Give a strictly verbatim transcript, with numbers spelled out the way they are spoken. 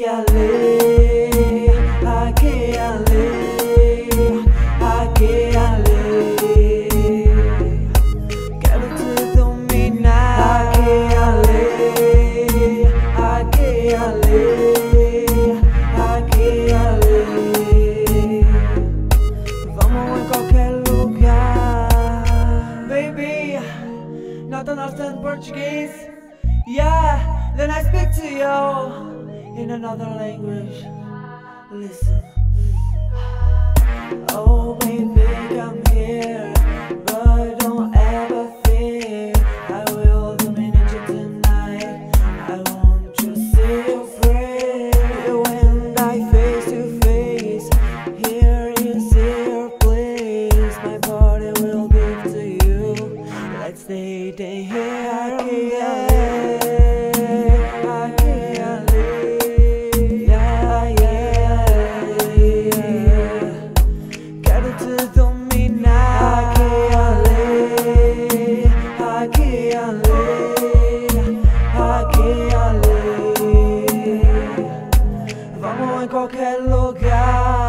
ale, aqui ale, aqui ale. Quero te dominar, aqui ale, aqui ale, aqui ale. Vamos em qualquer lugar, baby. Not understand Portuguese? Yeah, then I speak to you in another language. Listen. Oh baby, come here, but don't ever fear. I will dominate you tonight. I want to see you free. When I face to face, here is your place. My body will give to you. Let's stay day here again. Vamos em qualquer lugar.